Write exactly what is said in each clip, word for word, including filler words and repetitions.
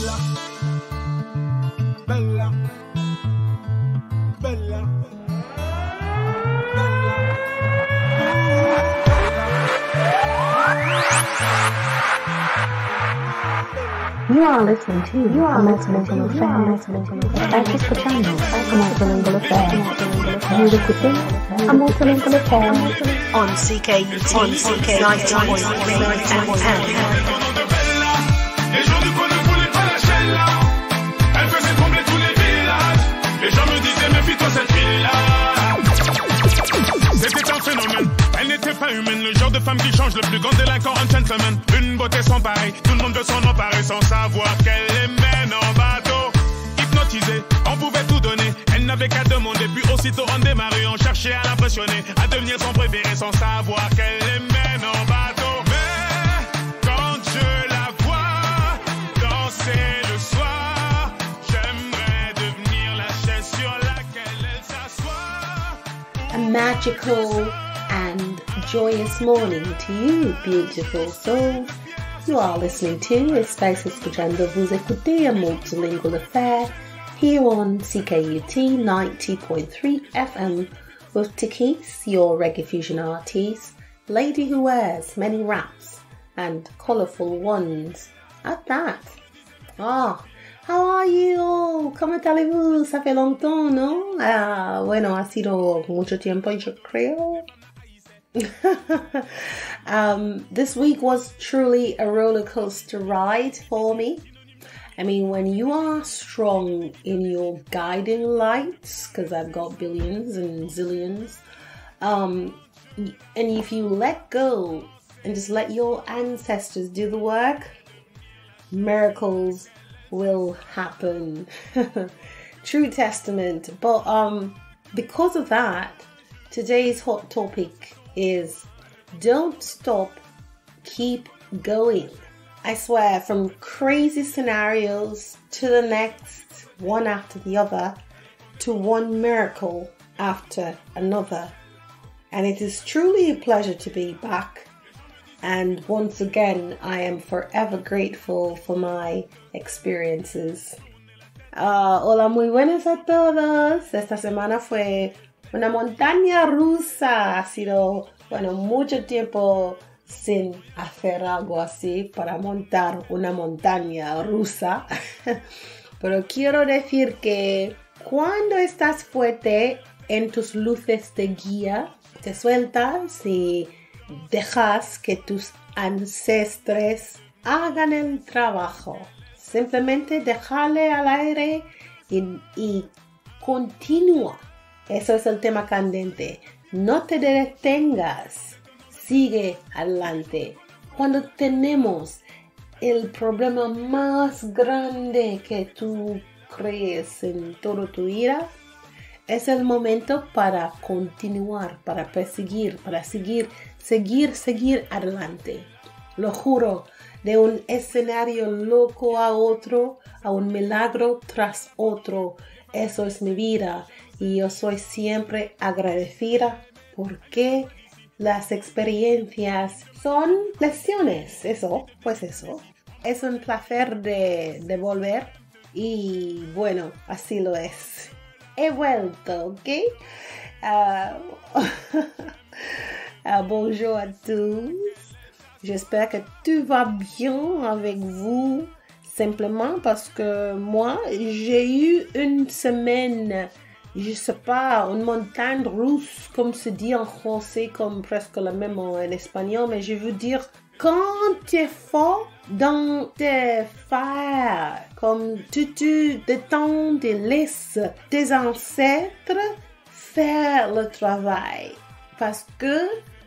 Bella, bella, You are listening to You Are Multilingual Affair. Ecco ascoltando un Multilingual Affair. Vous écoutez un Multilingual Affair on C K U T ninety point three F M. Les gens ne voulaient pas la chaîne là. Elle faisait trembler tous les villages. Les gens me disaient méfie-toi cette fille-là. C'était un phénomène. Elle n'était pas humaine. Le genre de femme qui change le plus grand délinquant en gentleman. Une beauté sans pareil. Tout le monde veut s'en emparer sans savoir qu'elle les mène en bateau. Hypnotisée, on pouvait tout donner. Elle n'avait qu'à demander. Puis aussitôt on démarrait. On cherchait à l'impressionner. À devenir son préféré sans savoir qu'elle les mène en bateau. Mais quand je la vois danser le soir, j'aimerais devenir la chaise sur laquelle elle s'assoit. A magical and joyous morning to you, beautiful souls. You are listening to Espace Escuchando. Vous écoutez a Multilingual Affair here on C K U T ninety point three F M with Takis, your reggae fusion artist, lady who wears many wraps and colourful ones. At that. Ah, how are you all? ¿Cómo allez-vous? Ça fait longtemps, ¿no? Ah, bueno, ha sido mucho tiempo, yo creo. um, this week was truly a roller coaster ride for me. I mean, when you are strong in your guiding lights, because I've got billions and zillions, um, and if you let go and just let your ancestors do the work, miracles will happen. True testament. But um, because of that, today's hot topic is don't stop, keep going. I swear, from crazy scenarios to the next, one after the other, to one miracle after another. And it is truly a pleasure to be back. And once again, I am forever grateful for my experiences. Uh, hola, muy buenas a todos. Esta semana fue una montaña rusa. Ha sido, bueno, mucho tiempo sin hacer algo así para montar una montaña rusa. Pero quiero decir que cuando estás fuerte en tus luces de guía, te sueltas y dejas que tus ancestres hagan el trabajo. Simplemente déjale al aire y, y continúa. Eso es el tema candente. No te detengas. Sigue adelante. Cuando tenemos el problema más grande que tú crees en toda tu vida, es el momento para continuar, para perseguir, para seguir, seguir, seguir adelante. Lo juro, de un escenario loco a otro, a un milagro tras otro. Eso es mi vida y yo soy siempre agradecida porque las experiencias son lecciones. Eso, pues eso. Es un placer de, de volver y bueno, así lo es. He vuelto, ¿ok? Uh, uh, bonjour à tous. J'espère que tout va bien avec vous. Simplement parce que moi, j'ai eu une semaine, je sais pas, une montagne russe, comme se dit en français, comme presque le même en espagnol, mais je veux dire, quand tu es fort dans tes faire, comme tu te détends, tu laisses tes ancêtres faire le travail. Parce que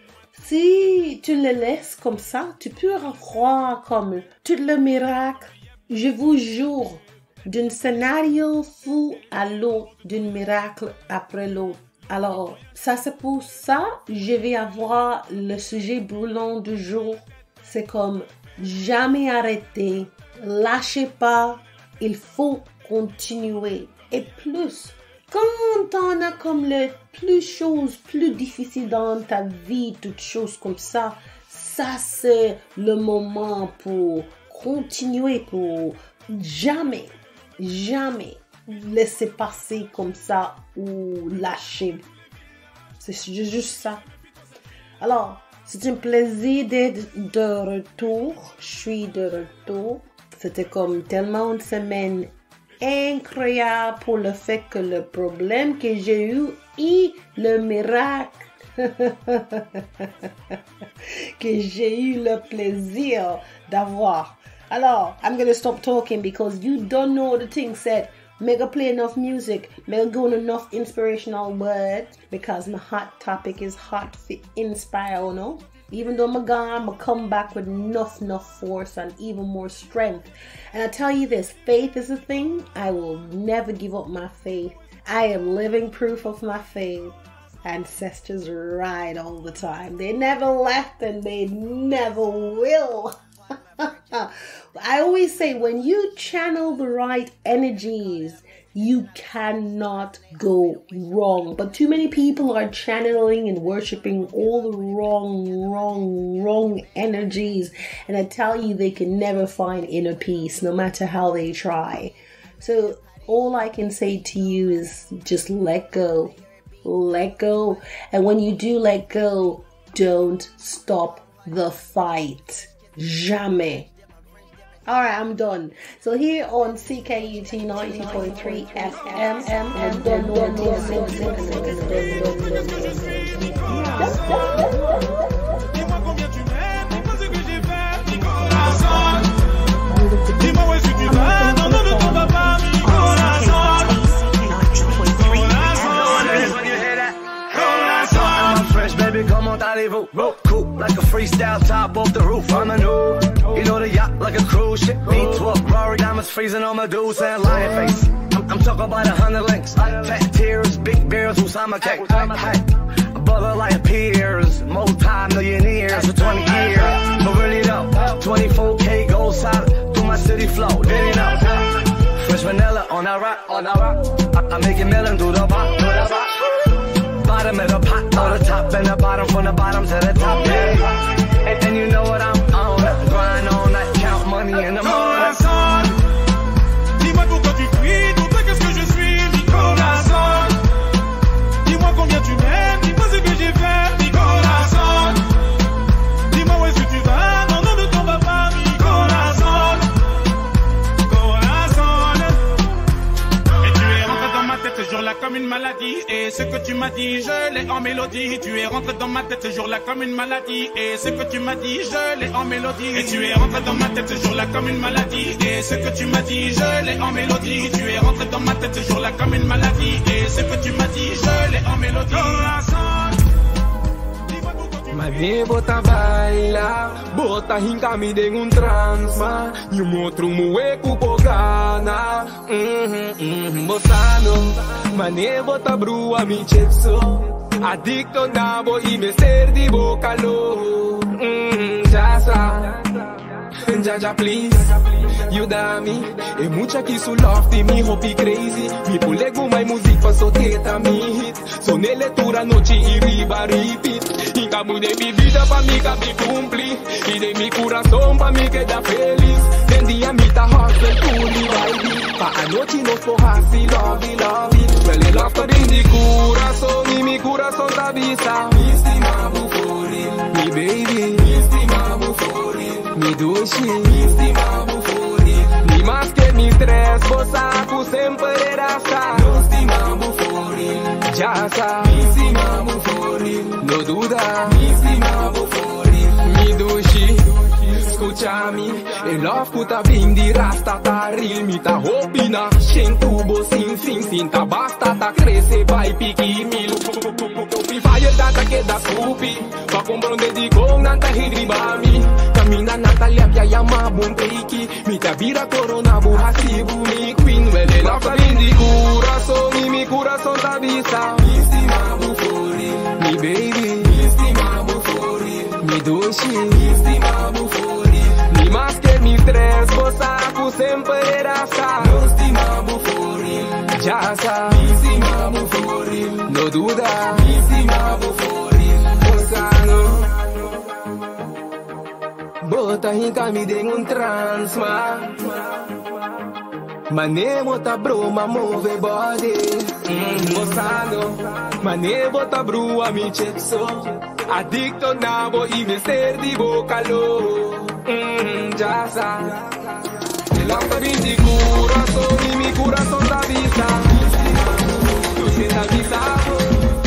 si tu le laisses comme ça, tu peux croire comme tout le miracle. Je vous jure, d'un scénario fou à l'autre, d'un miracle après l'autre. Alors, ça c'est pour ça, je vais avoir le sujet brûlant du jour. C'est comme jamais arrêter, lâchez pas, il faut continuer. Et plus, quand on a comme les plus choses plus difficiles dans ta vie, toutes choses comme ça, ça c'est le moment pour continuer, pour jamais, jamais laisser passer comme ça ou lâcher. C'est juste ça. Alors, c'est un plaisir d'être de retour. Je suis de retour. C'était comme tellement une semaine incroyable pour le fait que le problème que j'ai eu et le miracle que j'ai eu le plaisir d'avoir. Alors, I'm going to stop talking because you don't know the thing said. Mega play enough music, mega go on enough inspirational words because my hot topic is hot for inspire, you know. Even though I'm gone, I'm come back with enough, enough force and even more strength. And I tell you this, faith is a thing. I will never give up my faith. I am living proof of my faith. Ancestors ride all the time. They never left and they never will. I always say when you channel the right energies, you cannot go wrong. But too many people are channeling and worshiping all the wrong, wrong, wrong energies. And I tell you, they can never find inner peace, no matter how they try. So all I can say to you is just let go. Let go. And when you do let go, don't stop the fight. Jamais. Alright, I'm done. So here on C K U T ninety point three F M, I'm done. Dis-moi où est-ce que tu vas, non, non, ne t'en vas pas, mi corazón. Fresh baby, comment allez-vous? Cool, like a freestyle top off the roof. I'm a new, you know the yacht like a cruise ship. B twelve, Rory diamonds freezing on my dudes and lion face. I'm, I'm talking about a hundred links, fat tears, big bears, Usama cake. Hey, a brother like peers, multi-millionaires for twenty years. But really though, twenty-four K gold solid through my city flow. Did you know? Fresh vanilla on that rock, on that rock. I, I make it million through the bot, through the bot. Bottom of the pot, on the top and the bottom, from the bottom to the top, yeah. And, and you know what I'm on, grind on that, count money in the morning. Dis-moi pourquoi tu fuis, pour toi qu'est-ce que je suis, mi corazón. Dis-moi combien tu m'aimes, dis-moi ce que j'ai fait, mi corazón. Dis-moi où est-ce que tu vas, non, non, ne t'en vas pas, mi corazón. Corazón. Et tu es rentré dans ma tête ce jour-là comme une maladie. Et ce que tu m'as dit, je l'ai en mélodie. Tu es rentré dans ma tête ce jour-là comme une maladie. Et ce que tu m'as dit, je l'ai en mélodie. Et tu es rentré dans ma tête ce jour-là comme une maladie. Et ce que tu m'as dit, je l'ai en mélodie. Tu es rentré dans ma tête ce jour-là comme une maladie. Et ce que tu m'as dit, je l'ai en mélodie. Mane bota baila, bota hinkami de un transma, ni un otro mueco pogana. Mhm mhm bosano, mane bota brua mi chepso, adicto nabo y me ser di bocalo. Mhm jasa, jaja please, you da me, e mucha que su lofty mi hopi crazy, mi pulego mai musica so teta mi hit, so nele tura noche y riba repeat. Inca muy de mi vida pa' mi que me cumpli y de mi corazón pa' mi queda feliz. Den día mi ta hustle fully baby, pa' anoche nos cojas y love love. Well love to in the corazón y mi corazón ta visa. Mi estimado for real, mi baby, mi estimado for real, mi doce, mi estimado for real. Ni más que mi tres bosaku siempre rasa. Mi estimado for real, ya sa. Mi estimado for real, no duda. Mi estimado for real, mi doce. Escúchame, el love puta bindi rasta ta real. Mi ta hopina, shen tubo sin sin sin ta basta ta crece vai piqui mil. Pi fire data que da supi, pa comprende di con nanta hidribami. Camina Natalia pia yama bun peiki, mi ta vira corona bu hasibu mi queen. Well el love bindi corazón y mi corazón ta visa. Mi estimado for real, mi baby, mi estimado for real, mi doce, mi estimado for real. Ni más que mis tres bosaku siempre rasa. Mi estimado for real, ya sa. Mi estimado for real, no duda. Mi estimado for real, bosano. Bota hinkami de un transma. Mane bota bruma move body. Mm, Bossano, mane bota brua mi chetso. Adicto nabo y me ser di vocalo. Mm, ya sa. El auto di corazón y mi corazón te avisa. Tú se te avisado.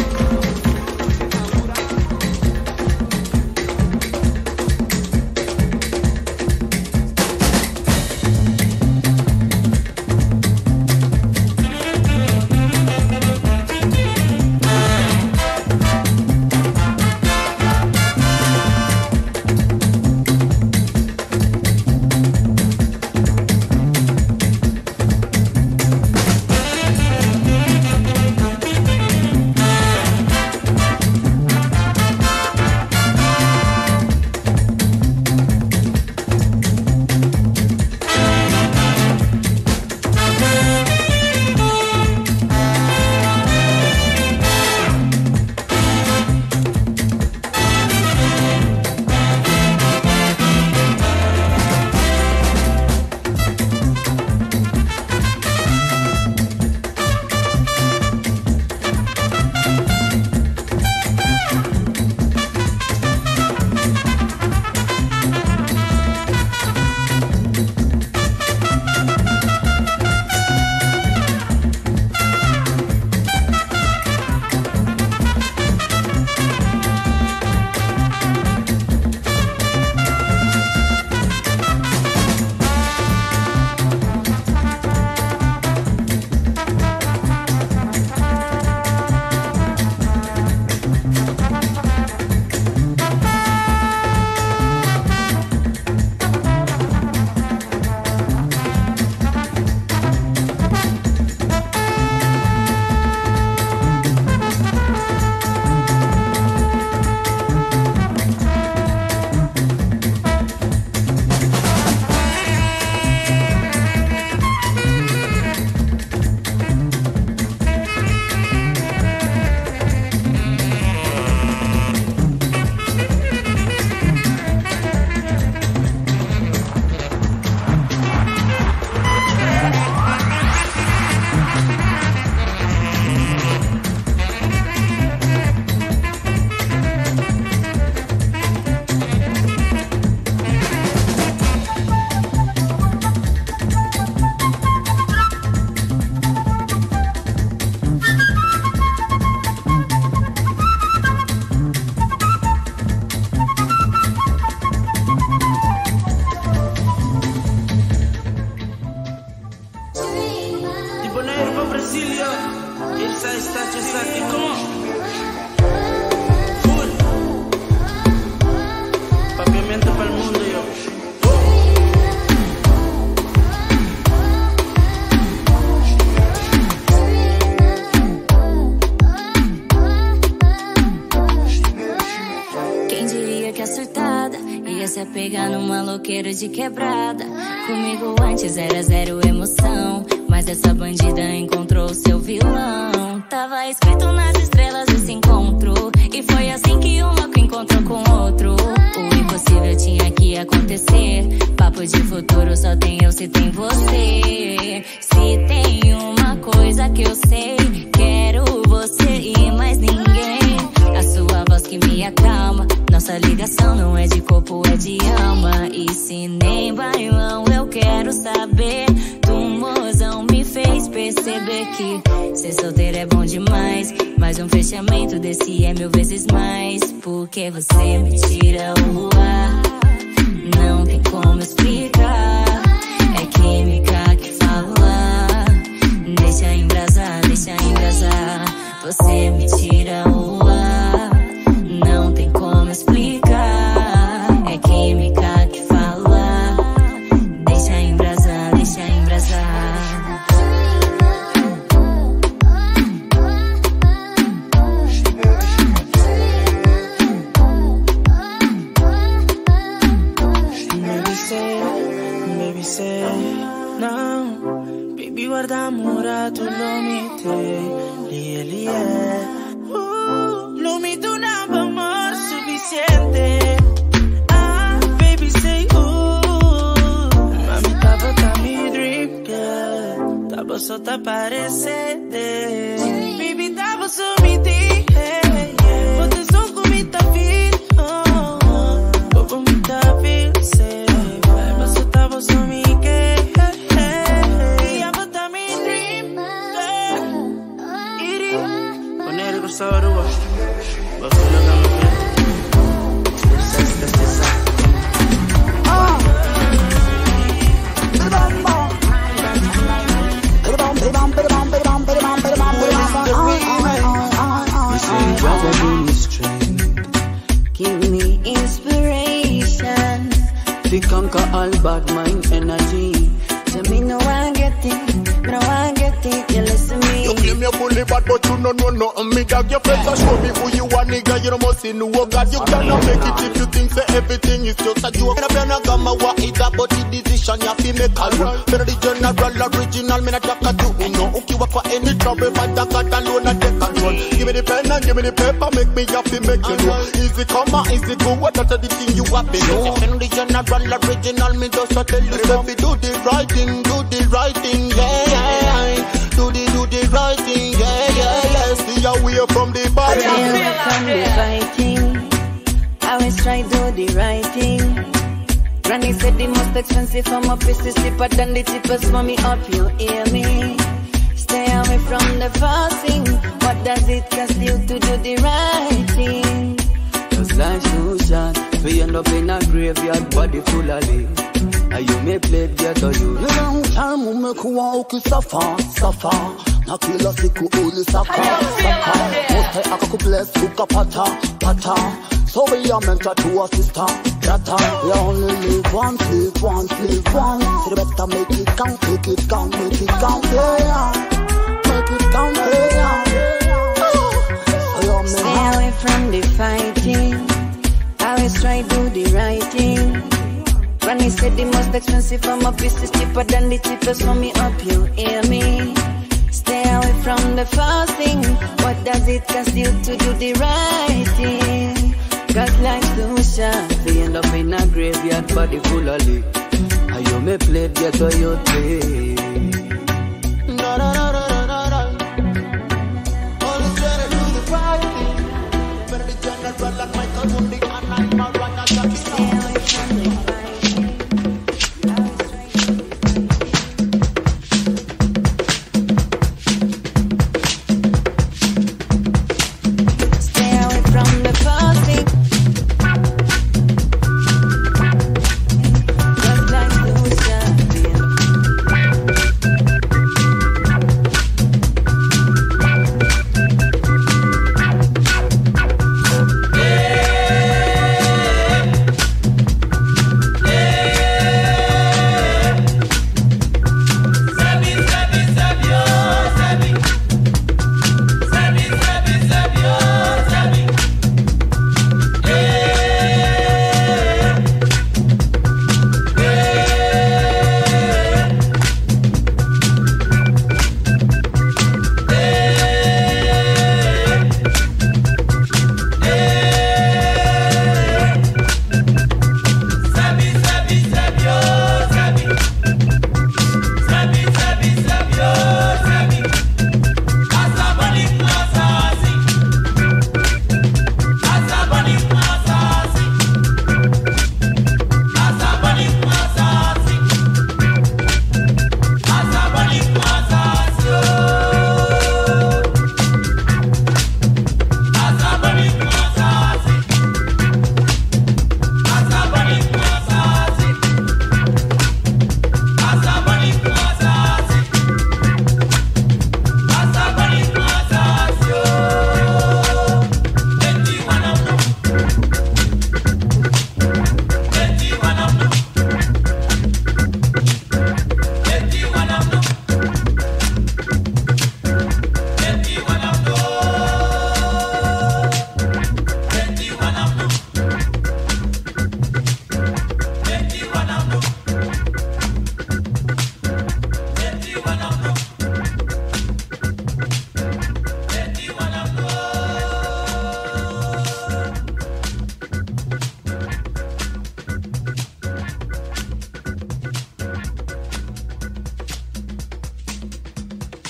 De quebrada, comigo antes era zero emoção, mas essa bandida encontrou seu vilão. Tava escrito nas estrelas esse encontro, e foi assim que um louco encontrou com outro. O impossível tinha que acontecer. Papo de futuro só tem eu se tem você. Se tem uma coisa que eu sei, quero você e mais ninguém. A sua voz que me acalma, nossa ligação não é de corpo, é de alma. E se nem bailão eu quero saber, tu mozão me fez perceber que ser solteiro é bom demais, mas um fechamento desse é mil vezes mais. Porque você me tira o ar, não tem como explicar. É química que fala, deixa embrasar, deixa embrasar. Você me tira o ar, não tem como explicar. É química que fala, deixa embrasar, deixa embrasar. Baby say, baby say, no. Baby guarda amore, tu lo mette, lì lì è. Uh, lo mette un amor suficiente. Ah, baby say, uh, mami, tava tá me dream, girl. vos sos te parece de baby, that was so me day, hey, yeah. Vos te son como me ta feel, oh, vos como me ta feel, say, vos sos te vos sos me que, hey, hey, yeah, vos ta me dream, yeah, iri, poner el cruzado de vos, vos sos la cama bien, esta, esta, esta, esta. Give me inspiration to conquer all bad mind energy. Tell me no one get it, no one get it. You listen me. You claim you're fully bad, but you don't know nothing. Me dog, your friends are show me who you are, nigga. You don't must see no God. You cannot make it if you think say everything is just a joke. And if you're not gonna what is that, but the decision you have to make alone. Better the general, original, me not talk to you. No, okay, what for any trouble, but I got alone and take control. Give me the pen and give me the paper, make me happy, make you know. Easy come on, easy go, what that's the thing you have to know. And the general, original, me just tell you, baby, do the right thing, do the right thing, yeah, yeah. Do the, do the right thing, yeah, yeah, yeah. Stay away from the bad. Stay away from the fighting. I always try to do the right thing. Granny said the most expensive for my piece is cheaper than the cheapest for me up, you hear me? Stay away from the fasting. What does it cost you to do the right thing? Cause life's too short, we end up in a graveyard, body full of leaves. And you may play get or you. Long time we make walk is suffer, suffer. Na kila siku uli saka, saka. Moste akaku bless uka pata, pata. So we are meant to assist her, that we only live once, live once, live once. So you better make it count, make it count, make it count, yeah. Make it count, yeah. Stay away from the fighting. Always try to do the right thing. Granny said the most expensive for my piece is cheaper than the cheapest for me up, you hear me? Stay away from the fasting. What does it cost you to do the right thing? Cause life's too short, we end up in a graveyard, body full of leaves. And you may play get or you play. No, no, no, no, no, no, no. Always try to do the right thing. Better the general like Michael Woodley and I'm a runner, Jackie. Stay away from the fighting.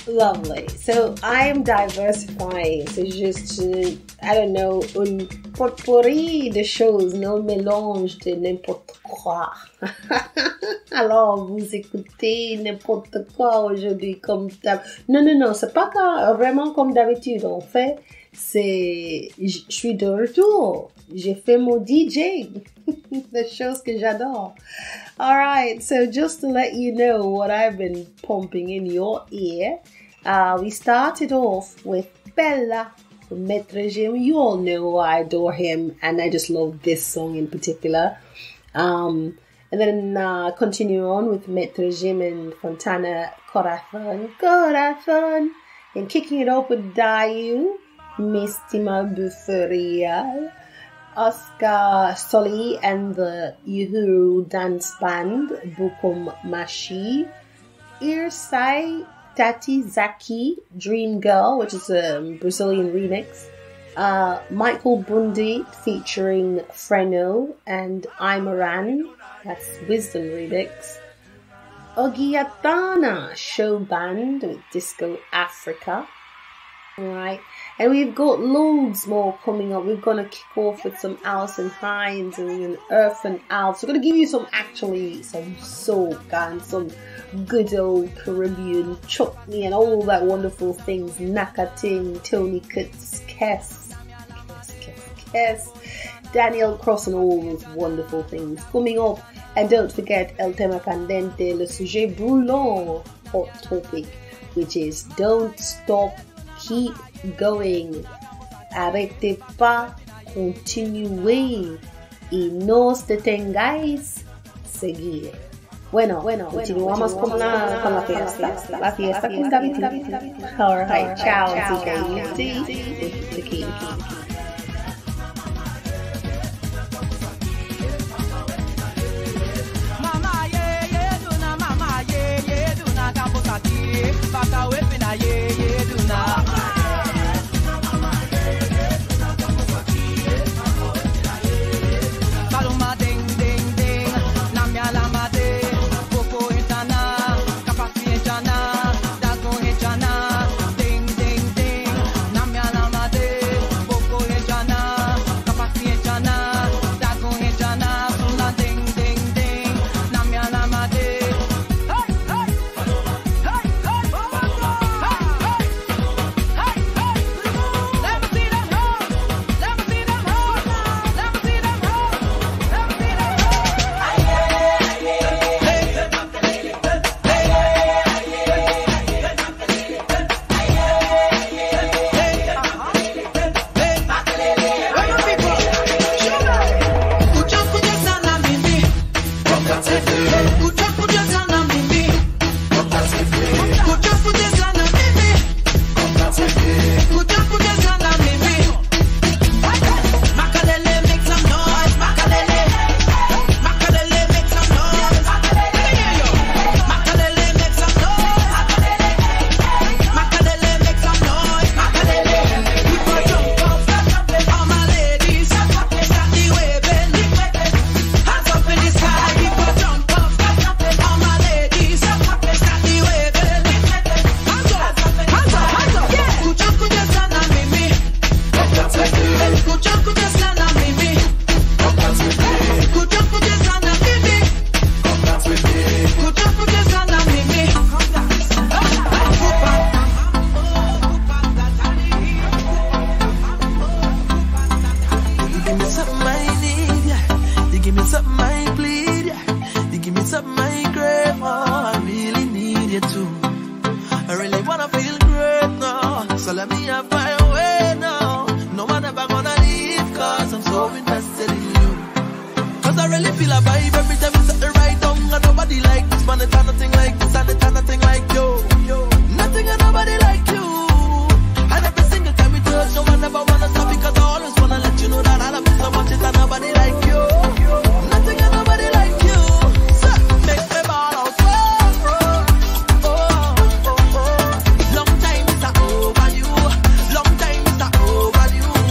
Lovely. So I am diversifying. C'est juste, uh, I don't know, un potpourri de choses, non mélange de n'importe quoi. Alors, vous écoutez n'importe quoi aujourd'hui comme d'habitude. Non, non, non, c'est pas quand, vraiment comme d'habitude. En fait, c'est, je suis de retour. J'ai fait mon D J. The choses que j'adore. Alright, so just to let you know what I've been pumping in your ear, uh, we started off with Bella from Maître Gim. You all know I adore him, and I just love this song in particular. Um, and then uh, continue on with Maître Gim and Fontana, Corazon, Corazon, and kicking it off with Dayu, Mistima Buferia, Oscar Solly and the Uhuru dance band Bukum Mashi, Irsai Tati Zaki, Dream Girl, which is a Brazilian remix, uh, Michael Bundi featuring Freno and Imaran, that's Wisdom remix, Ogiatana show band with Disco Africa. Alright, and we've got loads more coming up. We're going to kick off with some Alison Hinds and Earth and Alps. We're going to give you some, actually, some soca and some good old Caribbean chutney and all that wonderful things. Nakating, Tony Kutz, Kess, Kess, Kess, Kess, Daniel Cross and all those wonderful things coming up. And don't forget El Tema Candente, le sujet brûlant, hot topic, which is don't stop. Keep going. Arrêtez pas. Continuez. Y no os detengáis. Seguir. Bueno, bueno, continuamos con la, con la fiesta. La fiesta con David. Alright, ciao. T K U T. The key. Mama, yeah, yeah, do na, mama, yeah, yeah, do na, Gambosaki, Baka Wepina, yeah, yeah, do na.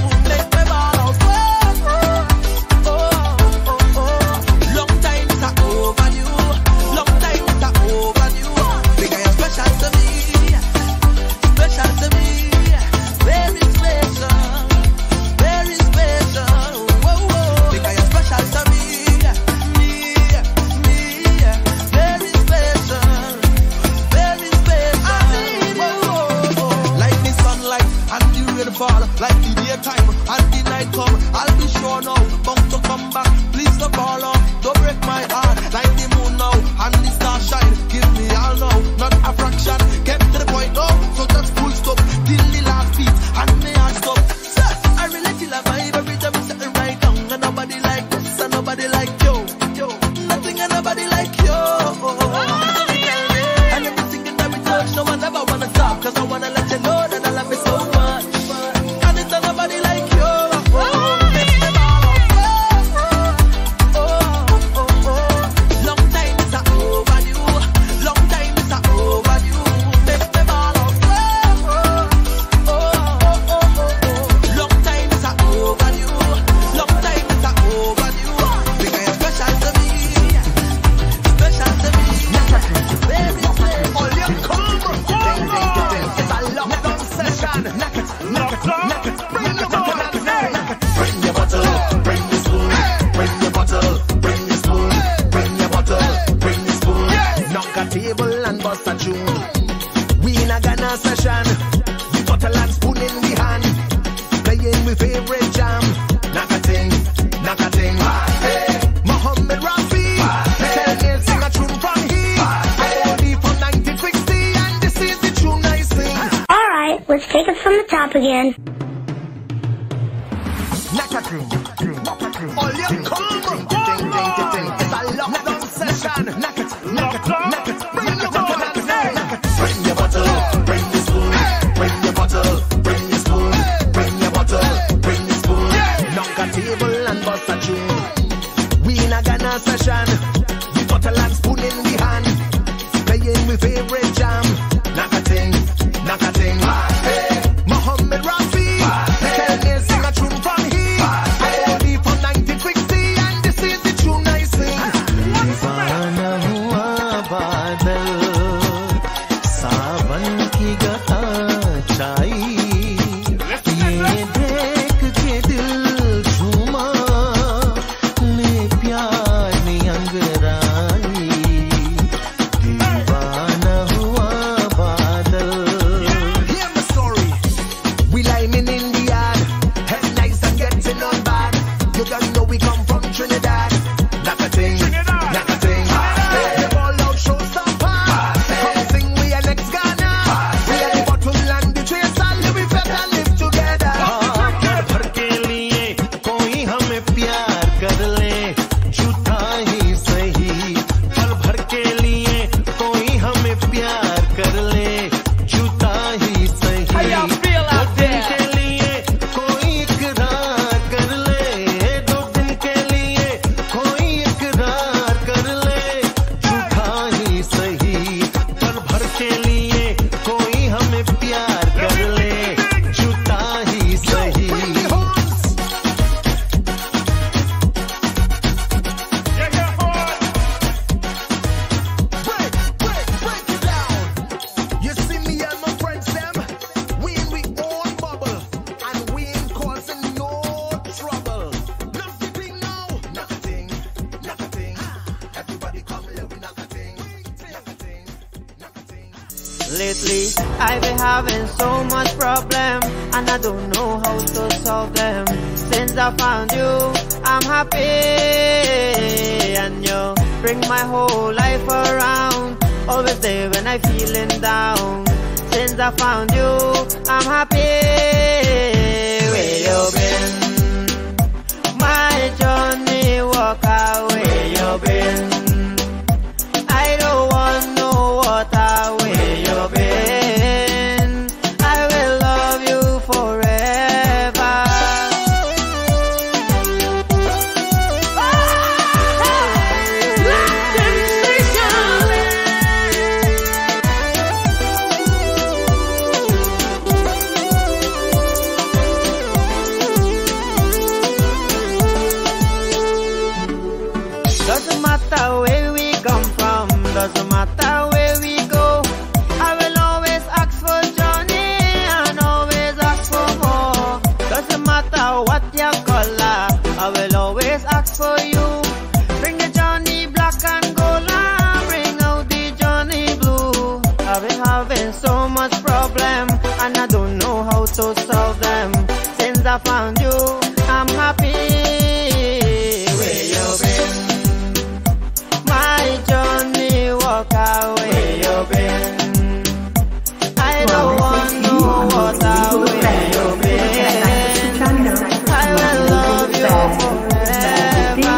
Long time Let's take it from the top again. All you come, it's a lockdown session. Knock it, knock it, knock it. Bring your bottle, bring your bottle, bring your spoon. Bring your bottle, bring your spoon. Bring your bottle, bring your spoon. Knock a table and bust a tune. We in a Ghana session. The bottle and spoon in the hand. Playing with favorite jam. Knock a ting, knock a ting. Hey, Muhammad Rafi. They tell me sing a tune from here. I O D from nineteen sixty and this is the tune I sing. दीवाना हुआ बादल सावन की गता छाई ये देख के दिल झूमा ले प्यार में अंगराई दीवाना हुआ बादल. Hear my story. We liming in the yard. Head nice and getting on bad. You don't know we come from Trinidad. Knock a ting, knock a ting. The ball out showstopper. Come sing we are next Ghana. We are the bottle and the chaser. We better live together. घर भर के लिए कोई हमें प्यार कर ले झूठा ही सही पल भर के लिए कोई हमें प्यार कर ले झूठा ही सही दो दिन के लिए कोई इकरार कर ले दो दिन के लिए कोई इकरार कर ले झूठा ही सही पल भर के लिए कोई हमें प्यार कर ले झूठा ही सही. Break, break, break it down. You see me and my friends them. We in we own bubble. And we ain't causing no trouble. Nothing now. Nothing, nothing. Everybody come live nothing. Nothing, nothing. Lately, I've been having so much problem, and I don't know how to solve them. Since I found you, I'm happy, and you bring my whole life around. Always there when I'm feeling down. Since I found you, I'm happy. Where you been? My journey, walk away. You been? I don't want no water. Where you been? I will love you forever. Doesn't matter where we come from, doesn't matter where we go. I will always ask for Johnny and always ask for more. Doesn't matter what your color, I will always ask for you. Bring the Johnny black and gold and bring out the Johnny blue. I've been having so much problem and I don't know how to solve them. Since I found you, I'm happy. Where you been? My Johnny, walk away, you been. I don't want no water, where you been. I will love you forever.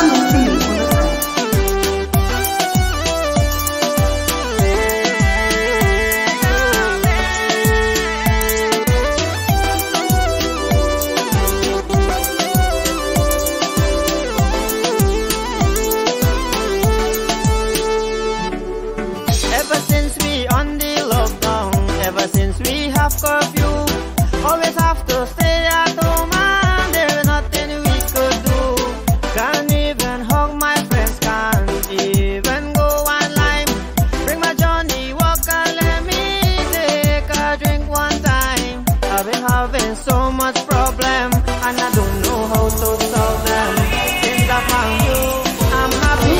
Ever since we on the lockdown, ever since we have curfew, always have to stay at home and there's nothing we could do. Can't even hug my friends, can't even go online. Bring my Johnny, walk and let me take a drink one time. I've been having so much problem and I don't know how to solve them. Since I found you, I'm happy.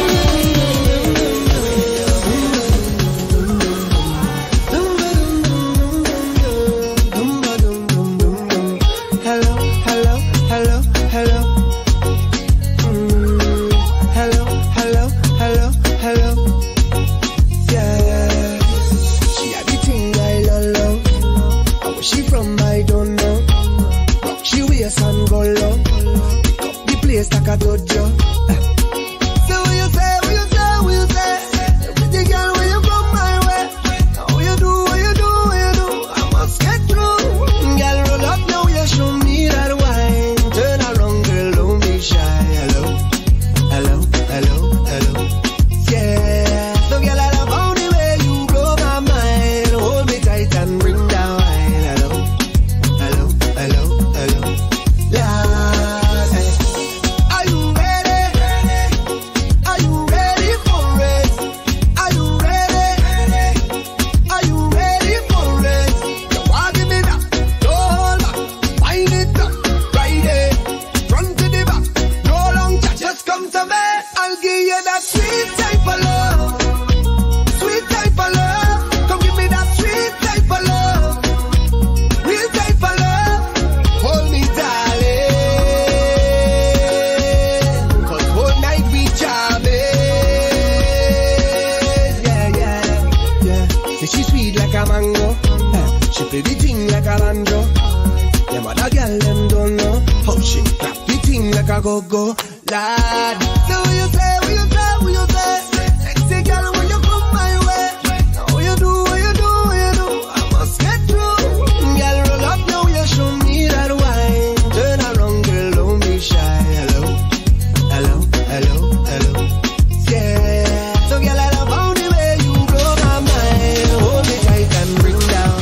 like a mango. Eh, she play the thing like a banjo. Them other girl them don't know how she clap the thing like a go-go. Lad, so what you say, what you say, what you say? Sexy girl, when you come my way. Now what you do, what you do, what you do, I must get through. Girl, roll up now, you show me that wine. Turn around, girl, don't be shy. Hello, hello, hello, hello. Yeah, so girl, I love how the way you blow my mind. Hold me tight and bring down.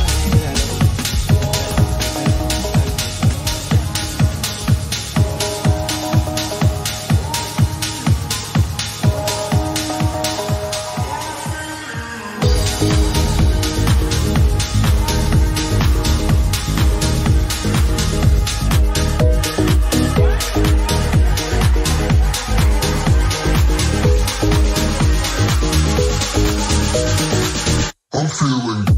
I'm feeling.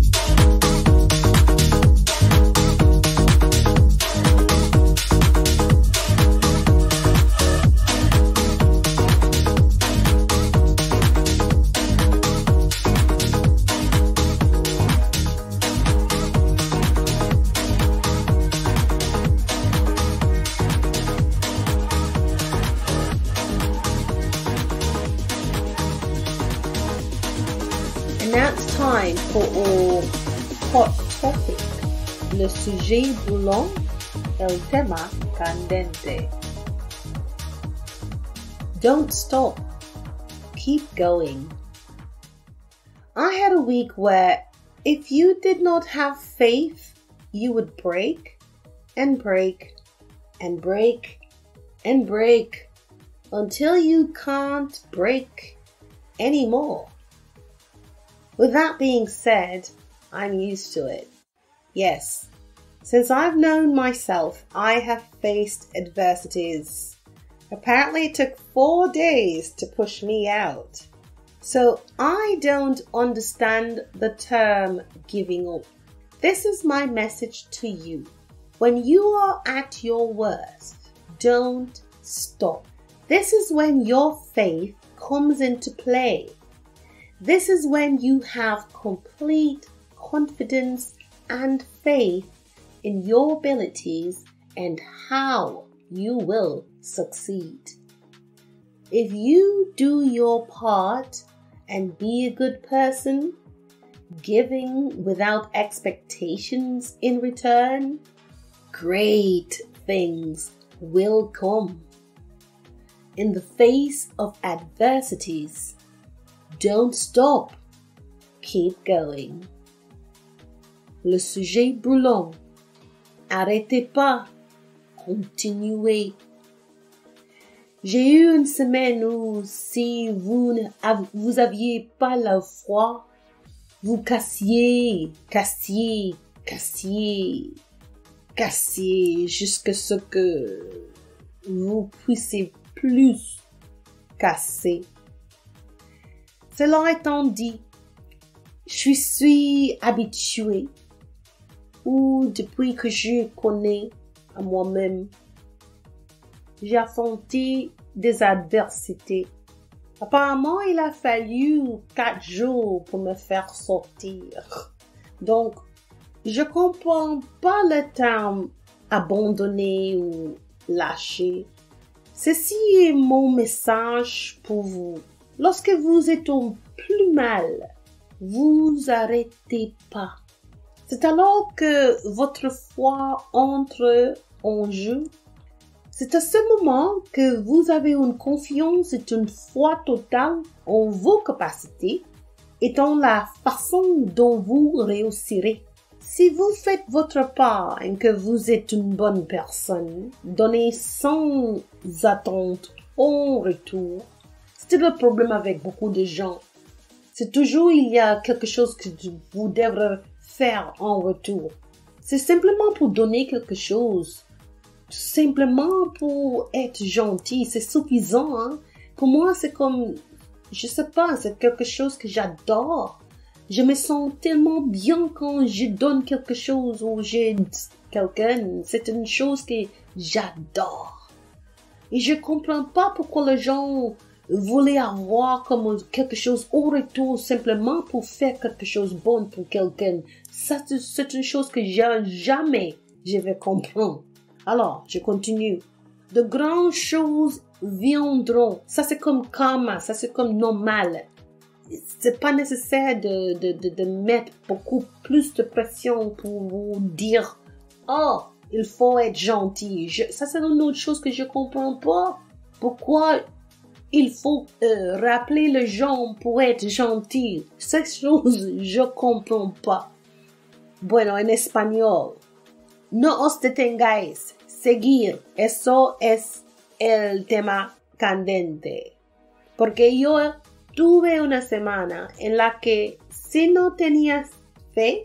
And now it's time for our hot topic, le sujet brûlant, el tema candente. Don't stop, keep going. I had a week where if you did not have faith, you would break and break and break and break until you can't break anymore. With that being said, I'm used to it. Yes, since I've known myself, I have faced adversities. Apparently it took four days to push me out. So I don't understand the term giving up. This is my message to you. When you are at your worst, don't stop. This is when your faith comes into play. This is when you have complete confidence and faith in your abilities and how you will succeed. If you do your part and be a good person, giving without expectations in return, great things will come. In the face of adversities, don't stop. Keep going. Le sujet brûlant. Arrêtez pas. Continuez. J'ai eu une semaine où si vous ne vous aviez pas la foi, vous cassiez, cassiez, cassiez, cassiez jusqu'à ce que vous puissiez plus casser. Cela étant dit, je suis habituée ou depuis que je connais à moi-même, j'ai affronté des adversités. Apparemment, il a fallu quatre jours pour me faire sortir. Donc, je comprends pas le terme abandonner ou lâcher. Ceci est mon message pour vous. Lorsque vous êtes au plus mal, vous arrêtez pas. C'est alors que votre foi entre en jeu. C'est à ce moment que vous avez une confiance et une foi totale en vos capacités et dans la façon dont vous réussirez. Si vous faites votre part et que vous êtes une bonne personne, donnez sans attente en retour. C'est le problème avec beaucoup de gens. C'est toujours il y a quelque chose que vous devrez faire en retour. C'est simplement pour donner quelque chose. Simplement pour être gentil. C'est suffisant. Hein? Pour moi, c'est comme, je sais pas, c'est quelque chose que j'adore. Je me sens tellement bien quand je donne quelque chose ou j'aide quelqu'un. C'est une chose que j'adore. Et je comprends pas pourquoi les gens voulez avoir comme quelque chose au retour simplement pour faire quelque chose de bon pour quelqu'un. Ça, c'est une chose que jamais je vais comprendre. Alors, je continue. De grandes choses viendront. Ça, c'est comme karma. Ça, c'est comme normal. C'est pas nécessaire de, de, de, de mettre beaucoup plus de pression pour vous dire, oh, il faut être gentil. Je, ça, c'est une autre chose que je comprends pas. Pourquoi il faut euh, rappeler les gens pour être gentil? Cette chose, je comprends pas. Bueno, en español. No os detengáis. Seguir. Eso es el tema candente. Porque yo tuve una semana en la que si no tenías fe,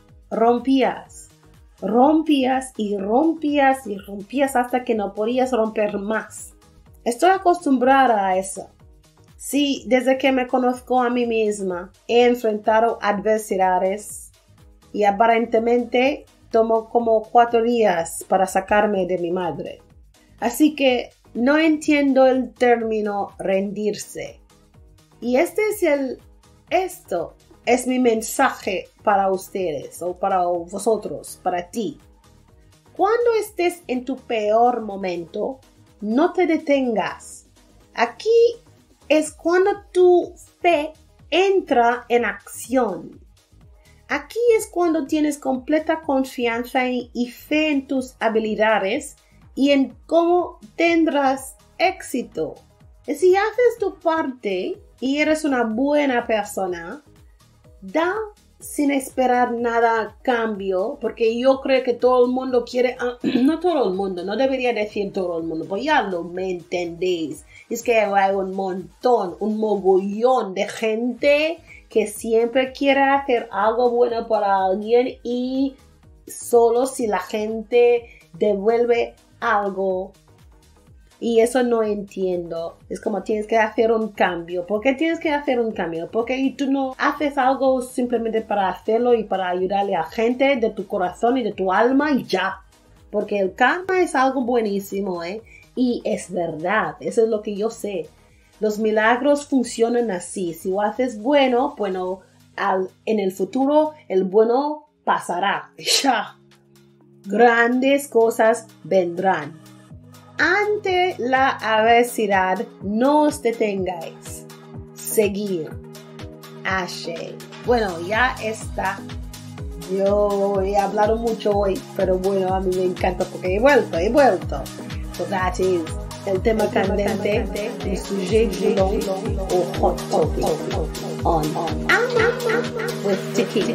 rompías. Rompías y rompías y rompías hasta que no podías romper más. Estoy acostumbrada a eso. Sí, desde que me conozco a mí misma, he enfrentado adversidades y aparentemente tomó como cuatro días para sacarme de mi madre. Así que no entiendo el término rendirse. Y este es el, esto es mi mensaje para ustedes o para vosotros, para ti. Cuando estés en tu peor momento, no te detengas. Aquí es cuando tu fe entra en acción. Aquí es cuando tienes completa confianza y, y fe en tus habilidades y en cómo tendrás éxito. Y si haces tu parte y eres una buena persona, da sin esperar nada a cambio, porque yo creo que todo el mundo quiere, no todo el mundo, no debería decir todo el mundo, pues ya lo me entendéis. Es que hay un montón, un mogollón de gente que siempre quiere hacer algo bueno para alguien y solo si la gente devuelve algo. Y eso no entiendo. Es como tienes que hacer un cambio. ¿Por qué tienes que hacer un cambio? Porque tú no haces algo simplemente para hacerlo y para ayudarle a gente de tu corazón y de tu alma y ya. Porque el karma es algo buenísimo, ¿eh? Y es verdad. Eso es lo que yo sé. Los milagros funcionan así. Si lo haces bueno, bueno, al, en el futuro el bueno pasará. Ya. Grandes cosas vendrán. Ante la adversidad, no os detengáis. Seguir. Ashe. Bueno, ya está. Yo he hablado mucho hoy, pero bueno, a mí me encanta porque he vuelto, he vuelto. So that is el tema candente, el sujet long o hot topic on with Tiki.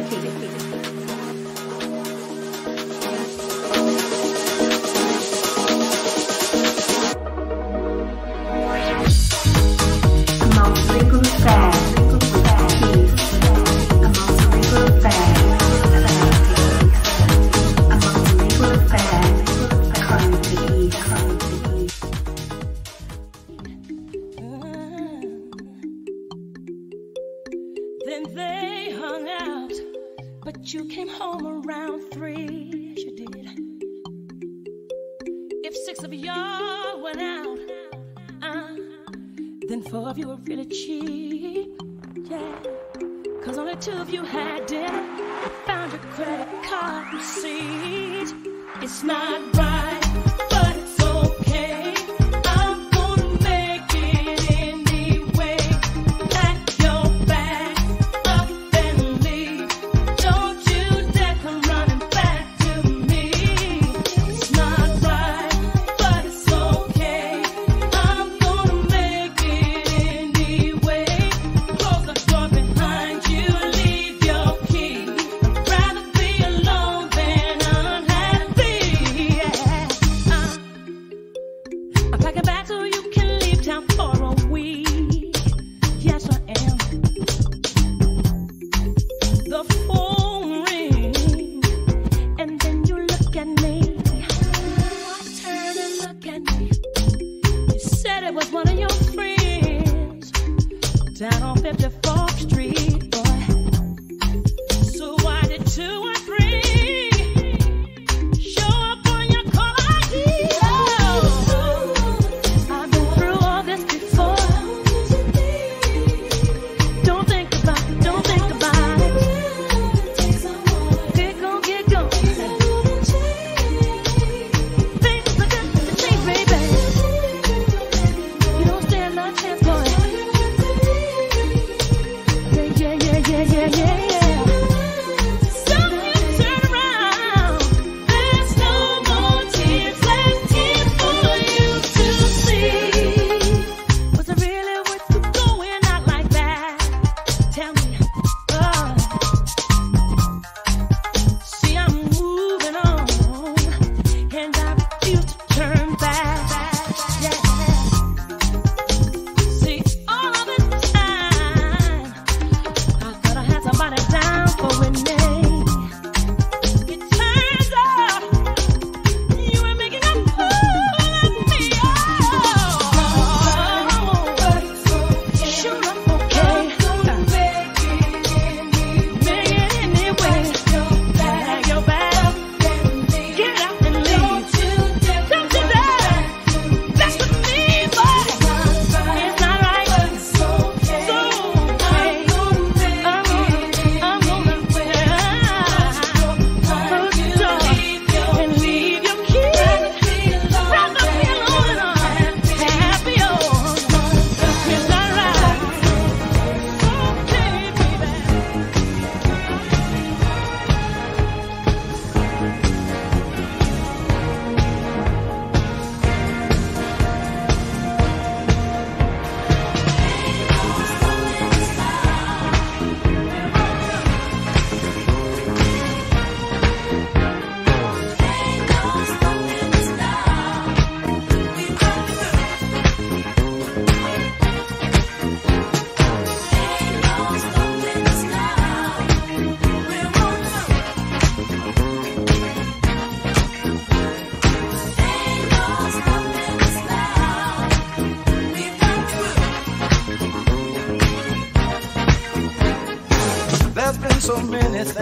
It's not right, but it's okay. I'm gonna make it anyway. Pack your bags up and leave. Don't you dare come running back to me. It's not right, but it's okay. I'm gonna make it anyway. Close the door behind you, leave your key. I'd rather be alone than unhappy. Yeah.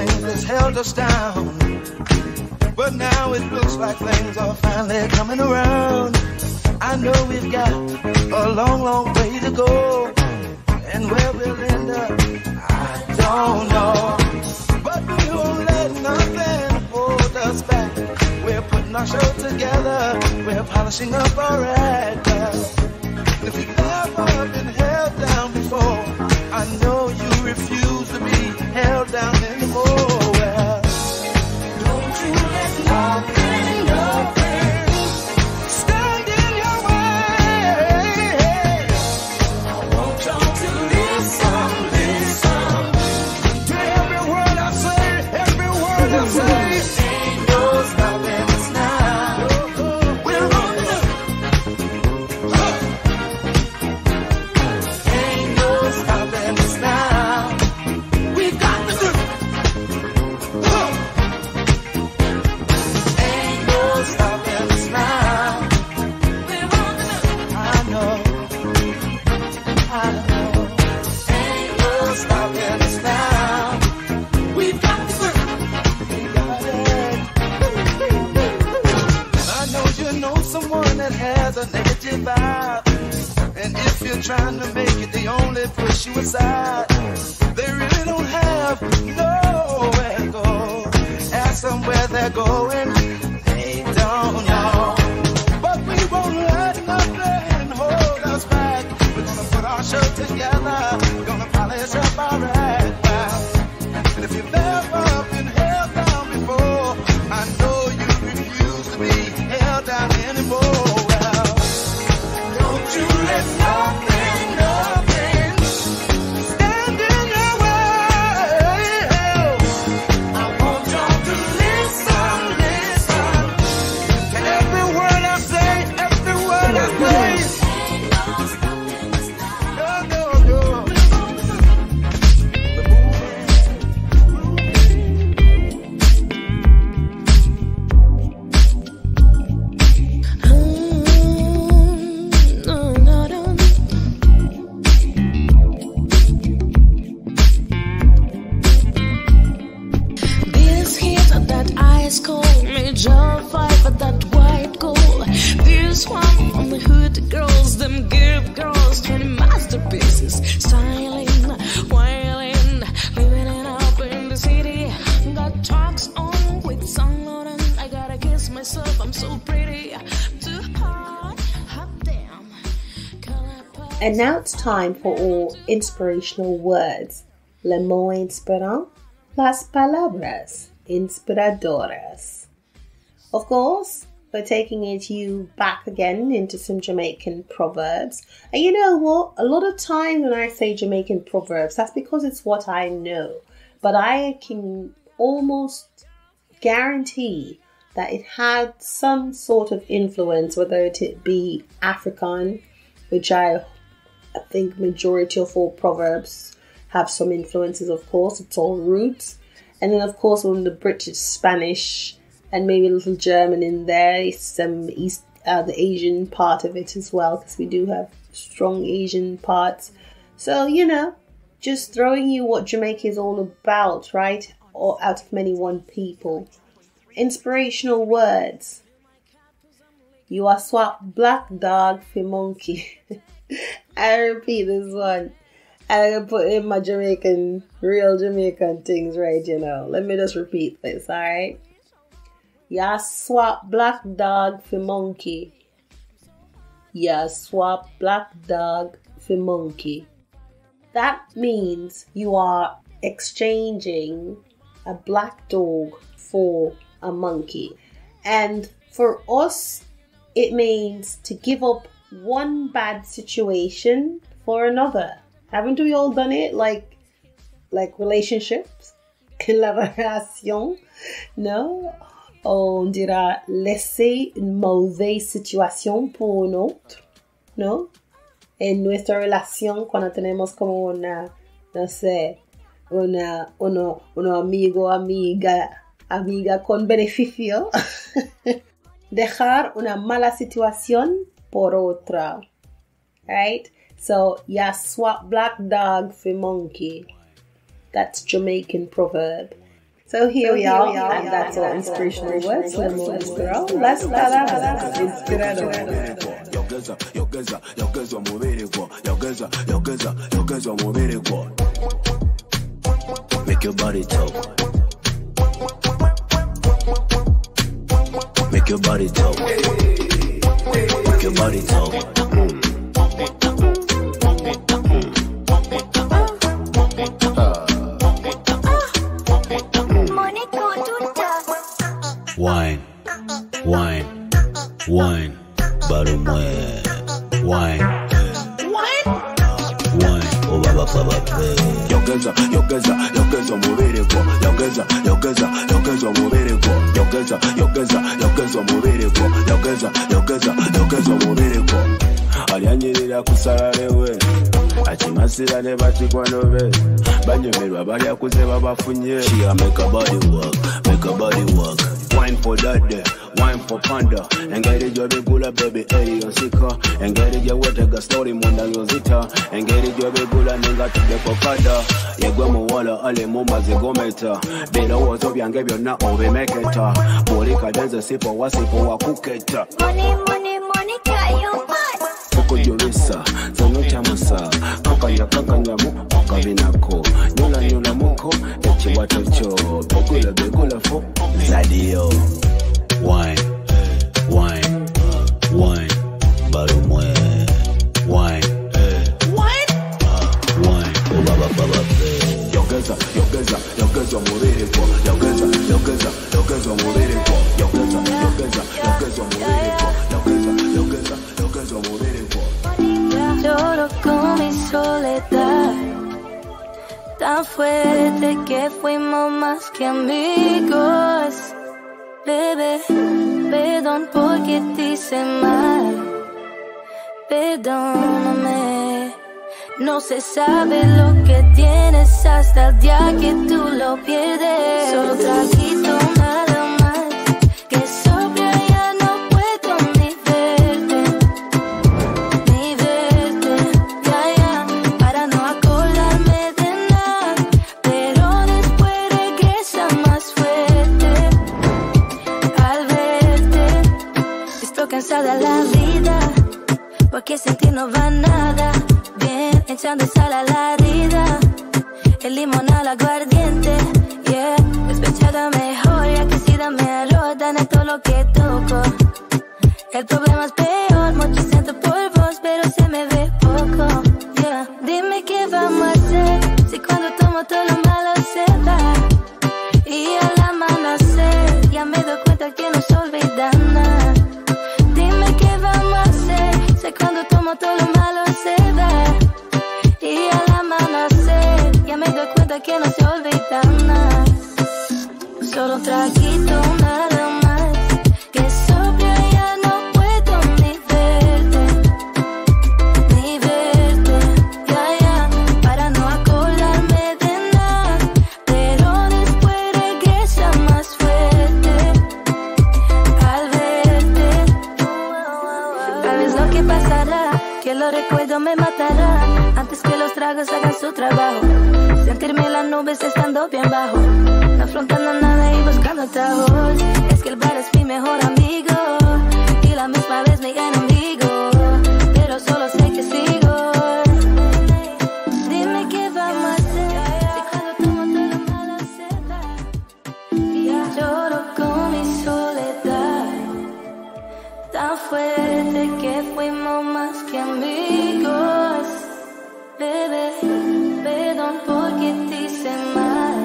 things that's held us down. But now it looks like things are finally coming around. I know we've got a long, long way to go, and where we'll end up, I don't know. But we won't let nothing hold us back. We're putting our show together, we're polishing up our act. If you've never been held down before, I know you refuse to be held down anymore. Well, don't you let nothing, nothing stand in your way. I want y'all to listen, listen to every word I say, every word I say. Ain't no stopping us now. We're on the ain't no stopping us now. We got to do. Ain't no stopping us now. We're on the I know. I know. Ain't no stopping us now. We got to do. We got it. I know you know someone that has a negative vibe. And if you're trying to make it, they only push you aside. They really don't have nowhere to go. Ask them where they're going, they don't know. But we won't let nothing hold us back. We're gonna put our show together, gonna polish up our act. And if you've never been held down before, I know you refuse to be held down anymore. Well, don't you let nothing, nothing stand in your way. I want y'all to listen, listen to every word I say, every word I say. No, no, no. No, no, no. This heat, that ice cold, major five, that white gold. This one from the hood girls, them give girls twenty masterpieces, styling, whiling, living it up in the city. Got talks on with Saint Laurent. I gotta kiss myself, I'm so pretty. Too hot, hot damn. And now it's time for all inspirational words. Le mot inspirant, las palabras inspiradoras. Of course, we're taking it you back again into some Jamaican proverbs. And you know what? A lot of times when I say Jamaican proverbs, that's because it's what I know. But I can almost guarantee that it had some sort of influence, whether it be African, which I, I think majority of all proverbs have some influences, of course. It's all roots. And then, of course, from the British, Spanish, and maybe a little German in there, some East, uh, the Asian part of it as well, because we do have strong Asian parts. So, you know, just throwing you what Jamaica is all about, right? Or out of many one people. Inspirational words. You are swap black dog for monkey. I repeat this one. I'm going to put in my Jamaican, real Jamaican things, right, you know. Let me just repeat this, alright? Ya swap black dog for monkey. Ya swap black dog for monkey. That means you are exchanging a black dog for a monkey. And for us, it means to give up one bad situation for another. Haven't we all done it? Like, like relationships? La relation? No? On dira laisser une mauvaise situation pour un autre. ¿No? En nuestra relación, cuando tenemos como una, no sé, una, uno, uno amigo, amiga, amiga con beneficio. Dejar una mala situación por otra. Right? So, ya swap black dog for monkey. That's Jamaican proverb. So here we are, and that's our inspirational words. Le mot inspirant, las palabras inspiradoras. Yogeza, yogeza, yogeza mubirikwa. Yogeza, yogeza, yogeza mubirikwa. Make your body talk. Make your body talk. Make your body talk. Mm. Wine, wine, wine, bottom wine, wine, wine, wine, oh baba baba. Yogeza, yogeza, yogeza mubirikwa. Yogeza, yogeza, yogeza mubirikwa. Yogeza, yogeza, yogeza mubirikwa. Yogeza, yogeza, yogeza mubirikwa. Alyanyirira kusala lewe achimasira ne batikwano be banyomerwa bali akuze babafunye. She a make a body work, make a body work. Wine for that day, wine for panda. Engeri jobe gula baby eri yonsika. Engeri jawete ga story munda yozita. Engeri jobe gula nenga tube kokada. Yegwe muwala ale mumba zigometa. Bera wozo byange byonna obemeketa. Bolika denze sipo wasipo wakuketa. Money, money, money, kayo hot. Foko jolisa, zono chamusa. Kakanya kakanya mu, kabinako. Nyula nyula muko, echi watocho. Begula begula fo, zadio. Wine, wine, wine, bottom wine, wine, wine, wine, oh baba baba. Yogeza, yogeza, yogeza mubirikwa. Yogeza, yogeza, yogeza mubirikwa. Yogeza, yogeza, yogeza mubirikwa. Yogeza, yogeza, yogeza mubirikwa. Lloro con mi soledad, tan fuerte que fuimos más que amigos. Bebé, perdón porque te hice mal, perdóname. No se sabe lo que tienes hasta el día que tú lo pierdes. Solo traguito nada más, que sobria ya no puedo ni verte, ni verte, ya ya, para no acordarme de nada. Pero después regresa más fuerte al verte. Estoy cansada de la vida, porque sin ti no va nada. Bien, echando sal a la herida, el limón al aguardiente, yeah. Despechada mejor, ya que si dame arroz, dame todo lo que toco. El problema es peor, mucho siento por vos, pero se me ve poco, yeah. Dime qué vamos a hacer, si cuando tomo todo lo malo se va. Y al amanecer, ya me doy cuenta que no se olvida nada. Dime qué vamos a hacer, si cuando tomo todo lo malo se va. Y al amanecer, ya me doy cuenta que no se olvida nada. Solo un traguito nada más, que sobria ya no puedo ni verte, ni verte, ya ya, para no acordarme de nada. Pero después regresa más fuerte al verte. Tal vez lo que pasará, que los recuerdos me matarán antes que los tragos hagan su trabajo. Sentirme en las nubes estando bien bajo, no afrontando nada y buscando atajos. Es que el bar es mi mejor amigo y la misma vez mi enemigo, pero solo sé que sigo. Dime qué vamos a hacer, si cuando tomo todo lo malo se va. Y lloro con mi soledad, tan fuerte que fuimos más que amigos. Bebé, perdón porque te hice mal,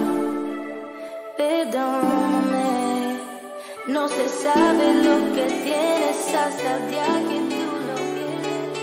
perdóname. No se sabe lo que tienes hasta el día que tú lo pierdes.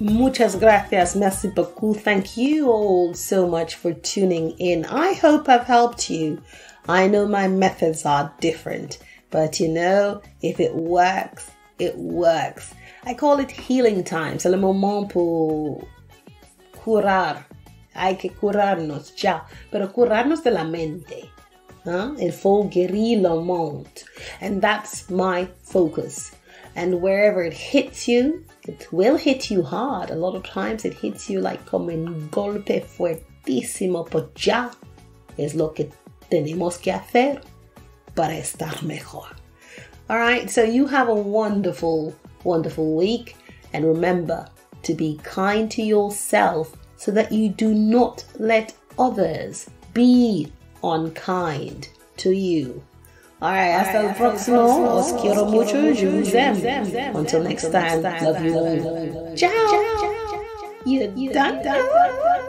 Muchas gracias, merci beaucoup. Thank you all so much for tuning in. I hope I've helped you. I know my methods are different, but you know, if it works, it works. I call it healing time. C'est le moment pour curar. Hay que curarnos ya, pero curarnos de la mente. Huh? Il faut guérir le monde. And that's my focus. And wherever it hits you, it will hit you hard. A lot of times it hits you like como un golpe fuertísimo, pero ya es lo que tenemos que hacer para estar mejor. All right, so you have a wonderful, wonderful week. And remember to be kind to yourself so that you do not let others be unkind to you. Alright, hasta el próximo. Os quiero mucho. Je vous aime. Until next time, love you all. Ciao. You done?